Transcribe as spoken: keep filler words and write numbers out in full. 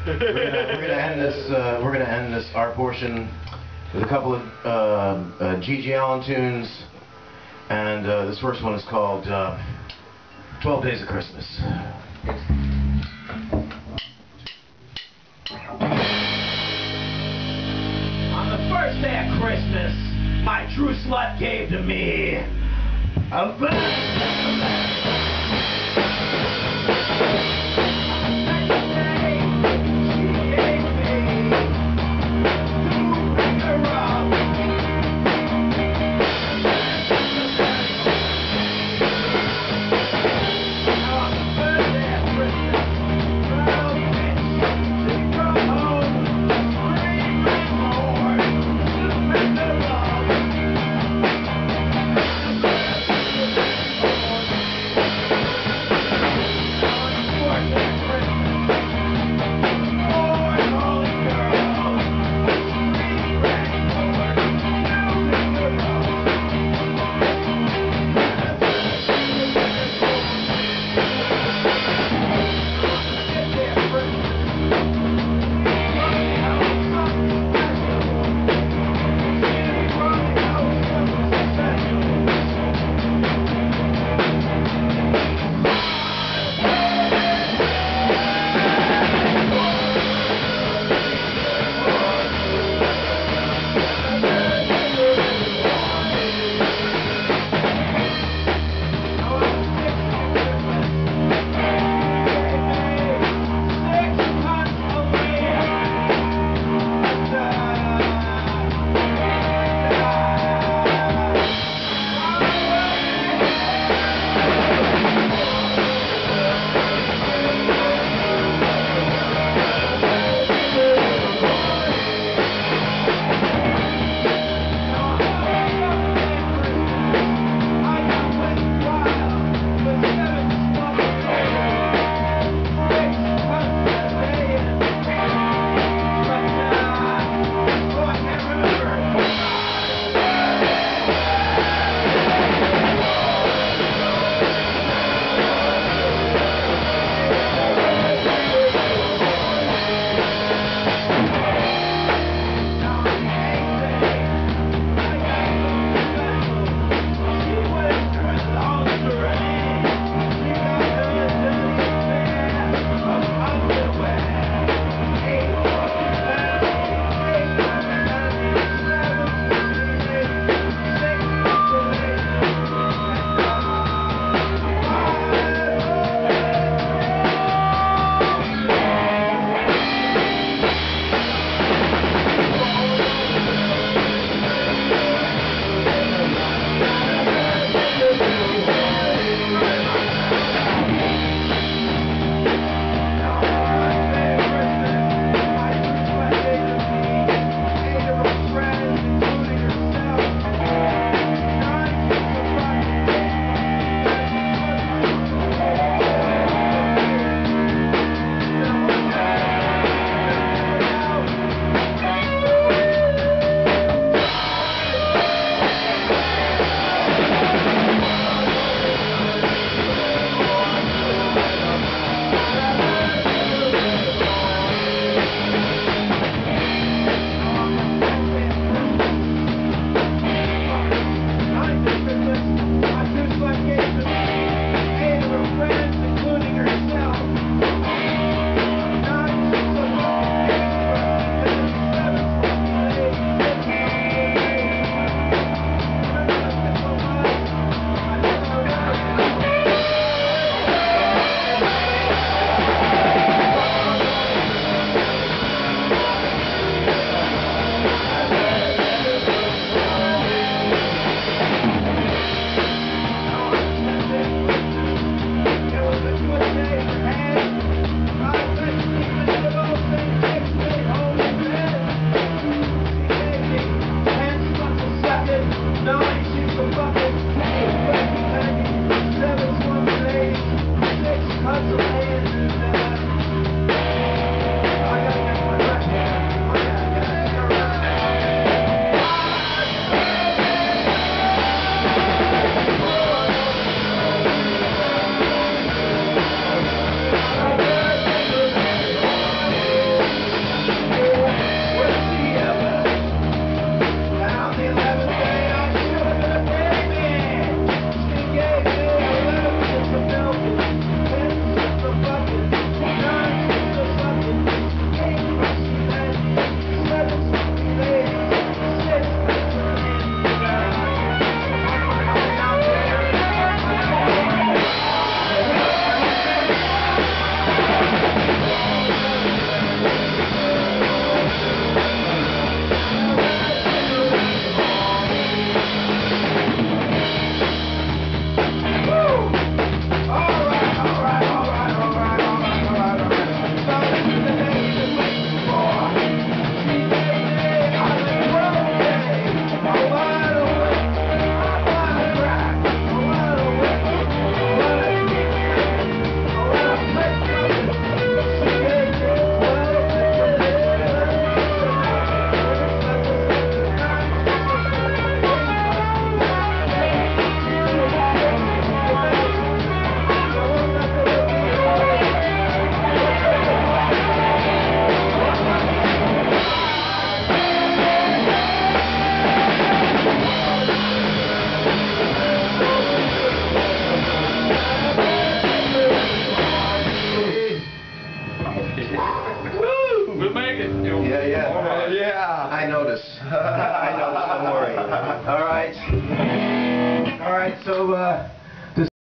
we're gonna, we're gonna end this. Uh, we're gonna end this our portion with a couple of uh, uh, G G Allin tunes, and uh, this first one is called uh, twelve Days of Christmas. On the first day of Christmas, my true slut gave to me a bird. Woo! We'll make it. Yeah, yeah. Oh, yeah. I notice. I notice. Don't worry. All right. All right. So. Uh,